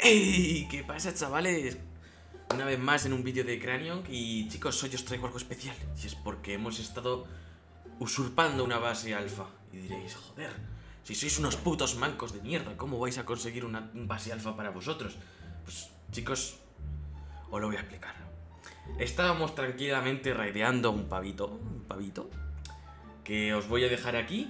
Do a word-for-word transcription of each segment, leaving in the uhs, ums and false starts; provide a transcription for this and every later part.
¡Ey! ¿Qué pasa, chavales? Una vez más en un vídeo de Cranion. Y chicos, hoy os traigo algo especial. Y es porque hemos estado usurpando una base alfa. Y diréis, joder, si sois unos putos mancos de mierda, ¿cómo vais a conseguir una base alfa para vosotros? Pues chicos, os lo voy a explicar. Estábamos tranquilamente raideando un pavito. Un pavito que os voy a dejar aquí.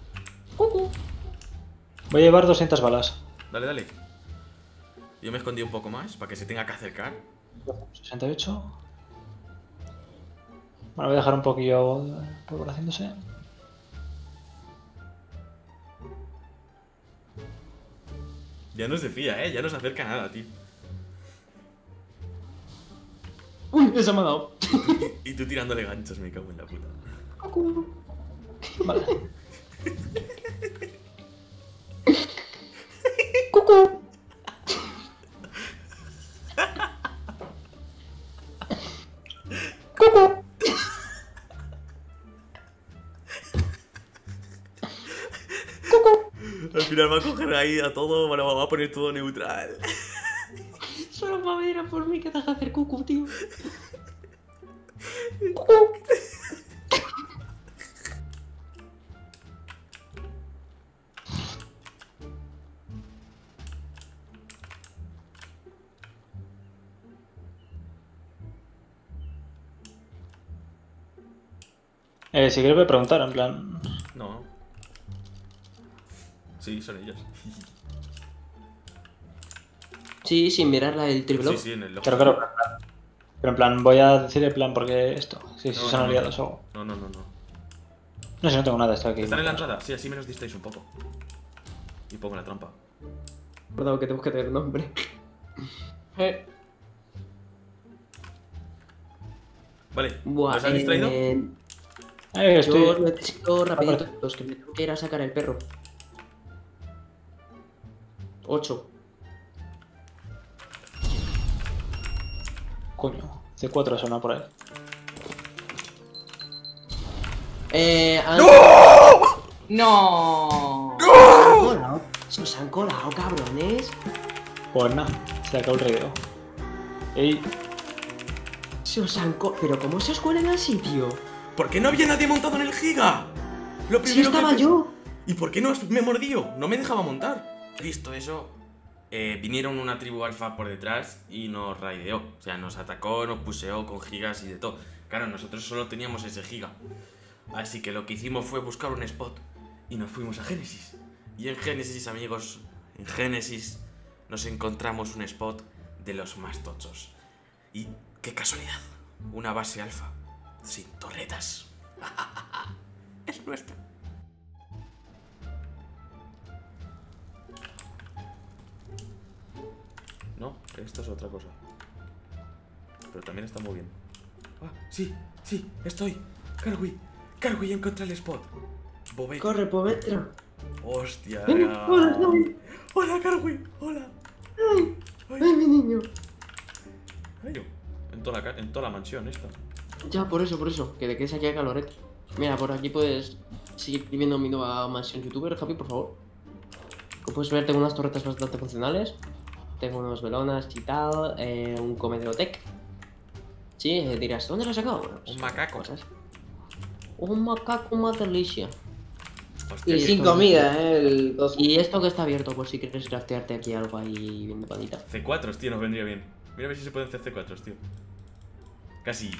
Voy a llevar doscientas balas. Dale, dale. Yo me escondí un poco más para que se tenga que acercar. sesenta y ocho. Bueno, voy a dejar un poquillo por haciéndose. Ya no se fía, eh. Ya no se acerca nada, tío. Uy, esa me ha dado. Y, y tú tirándole ganchos, me cago en la puta. Vale. Cucú. Cucú. Cucú. Al final va a coger ahí a todo, bueno, va a poner todo neutral. Solo para venir a por mí que te hace hacer cucu, tío. Cucú. Eh, si quieres voy a preguntar, en plan... No. Sí, son ellos. Sí, sin mirar la del triple. Sí, sí, en el logo. Pero claro, pero en plan- pero en plan, voy a decir en plan porque esto, sí, sí, No, son no, aliados o algo. No, no, no, no. No sé, no tengo nada, estoy aquí. ¿Están en la entrada? Sí, así menos distraéis un poco. Y pongo la trampa. Perdón, que tenemos que tener nombre. Eh, Vale, Buah, ¿os has distraído? eh, eh, yo estoy... necesito rapidito. Los que me tengo que ir a sacar el perro. ocho. Coño, C cuatro suena por ahí. Eh. han- ¡No! Se os han colado, se os han colado, cabrones. Pues nada, se acabó el raideo. Ey, Se os han co... Pero ¿cómo se os cuelan al sitio? ¿Por qué no había nadie montado en el giga? Lo Si primero estaba que... yo. ¿Y por qué no me mordió? No me dejaba montar. Visto eso, eh, vinieron una tribu alfa por detrás y nos raideó. O sea, nos atacó, nos puseó con gigas y de todo. Claro, nosotros solo teníamos ese giga. Así que lo que hicimos fue buscar un spot y nos fuimos a Génesis. Y en Génesis, amigos, en Génesis nos encontramos un spot de los más tochos. Y qué casualidad, una base alfa sin torretas. Es nuestra. No, esto es otra cosa. Pero también está muy bien. Ah, sí, sí, estoy. Carwi, Carwi, encontré el spot. Bobet. Corre, Povetra. Hostia. Ven, ya. hola, David. Hola, Carwi, hola. Ay, Ay, ay, mi niño. ay, en toda la, ca- en toda la mansión esta. Ya, por eso, por eso. Que te quedes aquí a calorete. Mira, por aquí puedes seguir viendo mi nueva mansión youtuber, Javi, por favor. Como puedes ver, tengo unas torretas bastante funcionales. Tengo unos velonas y tal. Eh, un comedero tech. Sí, eh, dirás, ¿dónde lo has sacado? Bueno, pues, Un macaco. cosas. Un macaco, una delicia. Hostia, Y Y sin esto- comida, eh, el dos. Y esto que está abierto, por si quieres craftearte aquí algo ahí bien de panita. C cuatro, tío, nos vendría bien. Mira a ver si se pueden hacer C cuatro, tío. Casi.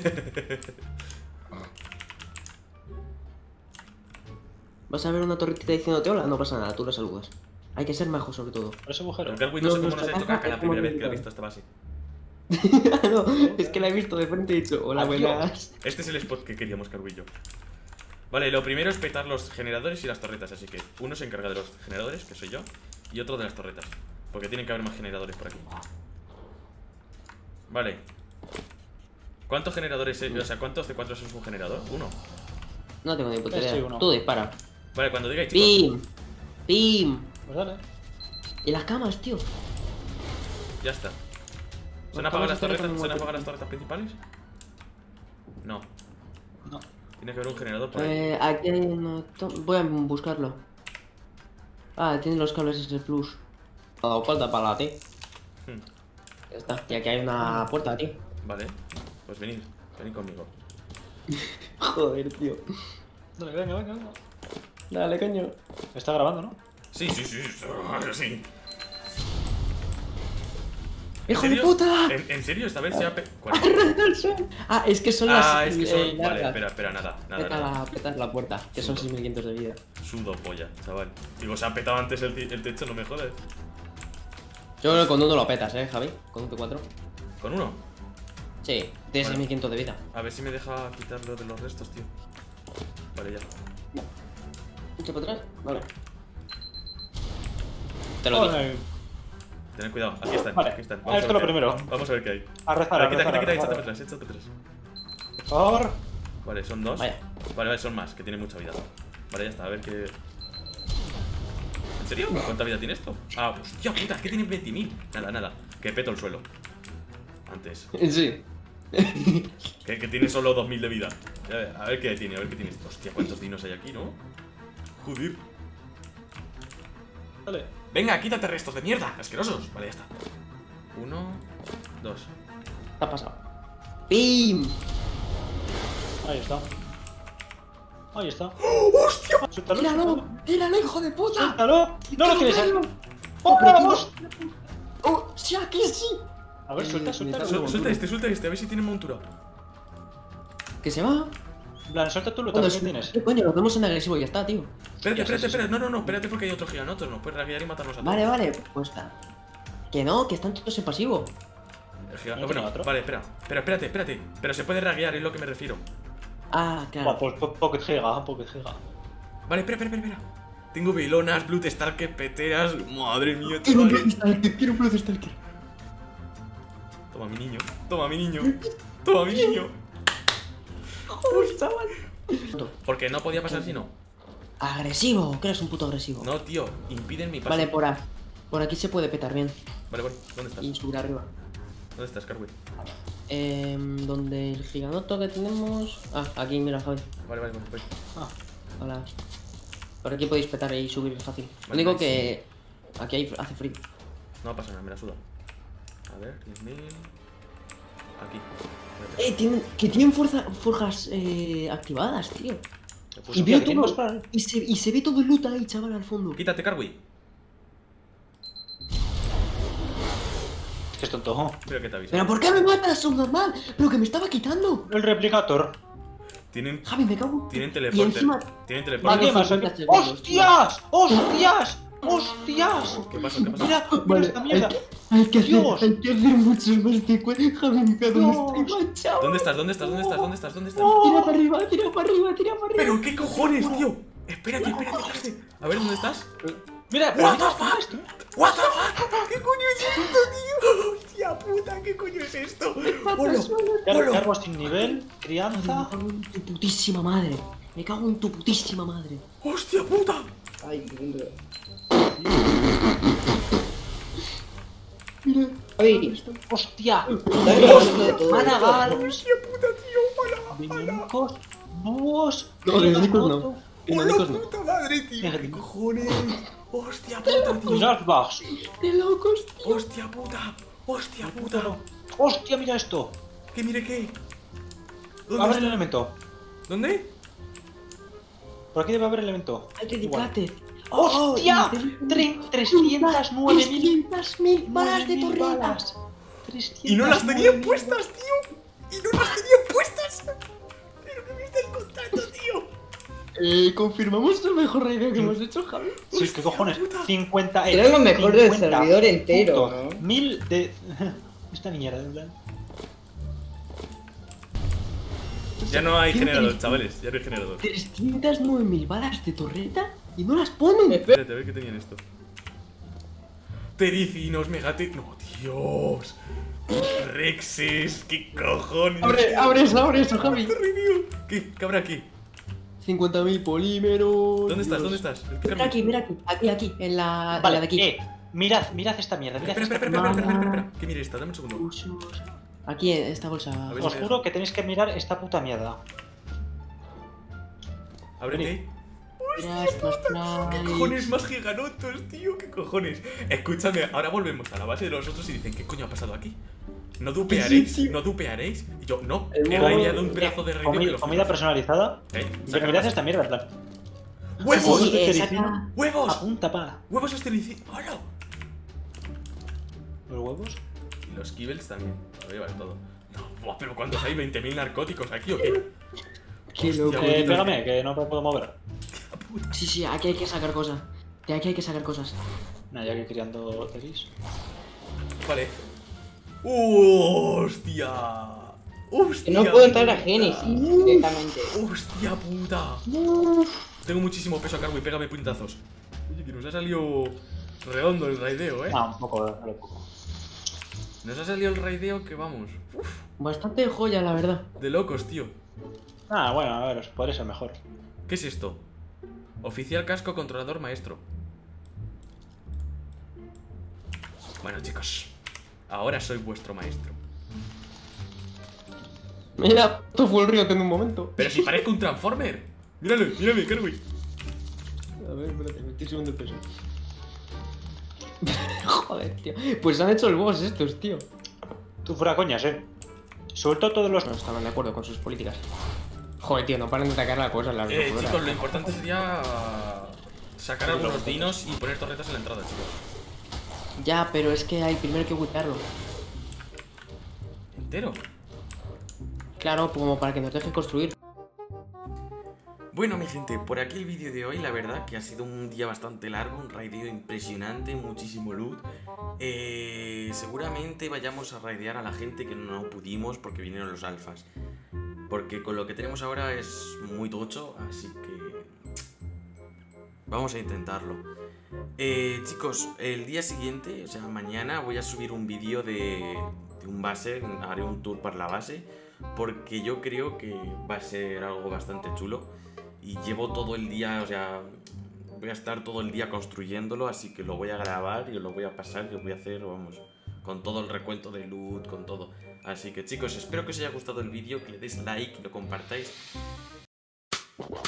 ¿Vas a ver una torretita diciéndote hola? No pasa nada, tú la saludas. Hay que ser majo sobre todo. por ese agujero. El Carwi no sé No, cómo no nos ha está hecho caca la como primera vez que la ha militar. visto esta base. No, es que la he visto de frente y he dicho, hola, buenas. Este es el spot que queríamos, Carwi y yo. Vale, lo primero es petar los generadores y las torretas, así que uno se encarga de los generadores, que soy yo, y otro de las torretas, porque tienen que haber más generadores por aquí. Vale. ¿Cuántos generadores, eh? O sea, cuántos C cuatro es un generador? Uno. No tengo ni puta Sí, idea. uno. Tú dispara. Vale, cuando digáis, chicos. ¡Pim! ¡Pim! Pues dale. Y las camas, tío. Ya está. ¿Se han Las apagado camas las están torretas? también ¿Se han muy apagado las torretas principales? No. No. Tiene que haber un generador por ahí. Eh, aquí hay una... to- Voy a buscarlo. Ah, tiene los cables S Plus. Me ha dado falta para la T. Hmm. Ya está. Y aquí hay una puerta, tío. Vale, pues venid, venid conmigo. Joder, tío. Dale, venga, venga, venga. Dale, coño. Está grabando, ¿no? Sí, sí, sí, sí. sí. ¡Hijo ¿En de serio? puta! ¿En, en serio? Esta vez se ha pe... ¿Cuál? Ah, es que son las. Ah, es que son... eh, Vale, largas. espera, espera, nada, nada, Peta nada. la, peta la puerta, que son seis mil quinientos de vida. Sudo polla, chaval. Digo, se ha petado antes el, el techo, no me jodas. Yo creo que con uno lo petas, eh, Javi. Con un T cuatro. ¿Con uno? Sí, tiene Vale. seis mil quinientos de vida. A ver si me deja quitarlo de los restos, tío. Vale, ya. ¿Mucho para atrás? Vale. Te lo digo. Joder. Tened cuidado, aquí están, Vale. aquí están. Ah, esto a ver lo qué- primero. Vamos a ver qué hay. A rezar, a Vale, quita, rezar, quita, a quita, échate rezar. atrás, échate atrás. Por favor. Vale, son dos. Vaya. Vale, vale, son más, que tiene mucha vida. Vale, ya está, a ver qué... ¿En serio? ¿Cuánta vida tiene esto? Ah, hostia puta, es que tiene veinte mil. Nada, nada, que peto el suelo. Antes. Sí. Que, que tiene solo dos mil de vida. A ver, a ver qué tiene, a ver qué tiene esto. Hostia, cuántos dinos hay aquí, ¿no? Joder. Dale. Venga, quítate restos de mierda, asquerosos. Vale, ya está. Uno, dos. ¿Qué ha pasado? ¡Pim! Ahí está. Ahí está. ¡Hostia! Suéltalo, ¡Tíralo! suéltalo. ¡Tíralo, hijo de puta! Suéltalo. No lo quieres. ¡Tíralo! ¡Oh, pero vamos! ¡Oh, sí, aquí sí! A ver, suelta, suelta. Suel- Suel- Suelta este, suelta este, a ver si tiene montura. ¿Que se va? En plan, suelta tú lo Bueno, que es- tienes. ¿Qué coño? Lo vemos en agresivo y ya está, tío. Espérate, Ya, sí, espérate, sí, espérate. No, no, no, espérate porque hay otro giganoto. Nos puede raguear y matarnos a todos. Vale, vale, pues está. Que no, que están todos en pasivo. El giga- ¿No bueno, tiene otro? vale, espera. Pero espérate, espérate. Pero se puede raguear, es lo que me refiero. Ah, Buah, claro. pues po- Pocket Giga, Pocket Giga. Vale, espera, espera, espera, espera. Tengo velonas, Blood Stalker, peteras. Madre mía, Quiero un chaval. Blood Stalker, quiero un Blood Stalker. Toma mi niño, toma mi niño. Toma mi niño. Joder, chaval. Porque no podía pasar si no. Agresivo, que eres un puto agresivo. No, tío, impiden mi paso. Vale, por, a- por aquí se puede petar bien. Vale, bueno, ¿dónde estás? Y subir arriba. ¿Dónde estás, Carwin? Eh, donde el giganoto que tenemos. Ah, aquí, mira, Javi. Vale, vale, bueno, voy. Ah, Hola. Por aquí podéis petar y subir fácil. Lo Vale, único nice. que. Aquí hay, hace frío. No pasa nada, me la suda. A ver, diez mil. Aquí. Eh, tienen, que tienen fuerza, forjas eh, activadas, tío. Le puse- Y veo ¿qué tenemos todo. para- Y se, y se ve todo el loot ahí, chaval, al fondo. Quítate, Carwin. es que es tonto. Pero que te aviso. ¿Pero por qué me matas, subnormal? Pero que me estaba quitando. El replicator. Tienen. Javi, me cago. Tienen Y teleporter. encima. Tienen ¿Para teleporter. qué más? cincuenta segundos, ¡Hostias! ¡Hostias! ¡Hostias! ¿Qué pasó? ¿Qué pasó? Mira, mira Vale, esta hay mierda. que, hay que hacer, Dios. hay que hacer muchos más de cuatro. Javi, me cago en Dios. estoy manchado. ¿Dónde estás? ¿Dónde estás? ¿Dónde estás? ¿Dónde estás? ¿Dónde estás? Tira para arriba, tira para arriba, tira para arriba. ¿Pero qué cojones, tío? Espérate, espérate, espérate. A ver, ¿dónde estás? Mira, pero What mira the esto, fuck? What the fuck? ¿Qué coño es esto, tío? Hostia puta, ¿qué coño es esto? ¡Hola! Car- ¡Hola! Cargo sin nivel, Me crianza. cago en tu putísima madre. Me cago en tu putísima madre. ¡Hostia puta! Ay, qué Mira. Javi, ¡Hostia! dale, ¡Managals! ¡Hostia puta, tío! ¡Hola! ¡Vinílicos! ¡Búhos! No, vinílicos no. ¡Hola Vinílicos no. puta madre, tío! Mira, ¿Qué tío. cojones? ¡Hostia puta, tío! ¡Nutbugs! De locos, tío. ¡Hostia puta! ¡Hostia puta! ¡Hostia, mira esto! ¿Qué mire qué? ¿Dónde Abre el está? elemento. ¿Dónde? Por aquí debe haber elemento. Hay que Igual. dedicarte. ¡Hostia! Tre- trescientas nueve mil trescientas mil balas de torreta. balas. Y no las tenían puestas, tío. Y no las tenían puestas. Pero que me estáis contando, tío. Eh, confirmamos el mejor raideo que hemos hecho, Javi. Sí, ¿qué cojones? cincuenta. era lo mejor del cincuenta servidor entero, punto ¿no? Mil de. Esta mierda, de plan. Ya no hay generador, chavales. Ya no hay generador. trescientas nueve mil balas de torreta y no las ponen. Espérate, a ver qué tenían esto. Tericinos, megate. No, Dios. Rexes, qué cojones. Abre, abre eso, abre eso, Javi. ¿Qué? ¿Qué habrá aquí? cincuenta mil polímeros. ¿Dónde estás? Dios. ¿Dónde estás? Mira Explícame. aquí, mira aquí, aquí, aquí, en la, en Vale, la de aquí. eh, mirad, mirad esta mierda, mirad Espera, espera, esta espera, espera, espera, espera, espera. ¿Qué mira esta? Dame un segundo. Usos. Aquí, en esta bolsa. A ver. Os juro que tenéis que mirar esta puta mierda. Ábrete. Tras, más ¿Qué tras. cojones más giganotos, tío? ¿Qué cojones? Escúchame, ahora volvemos a la base de los otros y dicen, ¿qué coño ha pasado aquí? ¿No dupearéis? ¿No dupearéis? Y yo, no, El he modo- raideado un pedazo de raideo que Comida, lo comida flipas. personalizada. Eh, ¿Qué saca me haces más. esta mierda, en plan? ¡Huevos! Sí, eh, Estericina. saca- ¡Huevos! Apunta, pa. ¡Huevos esterilizados! ¡Hola! ¿Los huevos? Y los kibbles también. Lo llevas todo. No, buah, pero ¿cuántos hay? ¿veinte mil narcóticos aquí o qué? Qué Hostia, loco. Eh, tío. pégame, que no me puedo mover. Sí, sí, aquí hay que sacar cosas. De aquí hay que sacar cosas. Nah, ya que criando Eris. Vale. ¡Hostia! ¡Hostia! Que no puedo entrar a puta! Génesis directamente. ¡Hostia puta! Tengo muchísimo peso a cargo y pégame puntazos. Oye, que nos ha salido redondo el raideo, eh. Ah, un poco, un poco. Nos ha salido el raideo que vamos. Uf, Bastante joya, la verdad. de locos, tío. Ah, bueno, a ver, podría ser mejor. ¿Qué es esto? Oficial casco controlador maestro. Bueno, chicos. Ahora soy vuestro maestro. Mira, tu full río en un momento. Pero si parezco un transformer. Míralo, mírame, Carway. A ver, espérate, me estoy subiendo el peso. Joder, tío. Pues han hecho el boss estos, tío. Tú fuera coñas, eh. Suelto todos los. No estaban de acuerdo con sus políticas. Joder, tío, no paran de atacar la cosa las Eh, dos horas. chicos, lo importante sería sacar algunos dinos y poner torretas en la entrada, chicos. Ya, pero es que hay primero que buitearlo. Entero. Claro, como para que nos deje construir. Bueno, mi gente, por aquí el vídeo de hoy, la verdad que ha sido un día bastante largo, un raideo impresionante, muchísimo loot. Eh, seguramente vayamos a raidear a la gente que no pudimos porque vinieron los alfas. Porque con lo que tenemos ahora es muy tocho, así que vamos a intentarlo. Eh, chicos, el día siguiente, o sea, mañana voy a subir un vídeo de, de un base, haré un tour por la base, porque yo creo que va a ser algo bastante chulo. Y llevo todo el día, o sea, voy a estar todo el día construyéndolo, así que lo voy a grabar y os lo voy a pasar y os voy a hacer, vamos, con todo el recuento de loot, con todo. Así que chicos, espero que os haya gustado el vídeo, que le deis like, que lo compartáis.